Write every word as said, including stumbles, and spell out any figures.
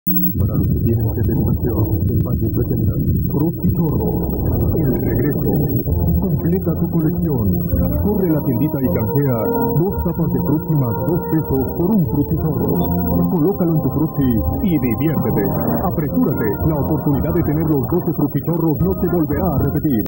Para los que tienen sed de diversión, el Valle presenta Frutichorro, el regreso. Completa tu colección. Corre a la tiendita y canjea dos tapas de frutti más dos pesos por un Frutichorro. Colócalo en tu frutti y diviértete. Apresúrate, la oportunidad de tener los doce Frutichorros no se volverá a repetir.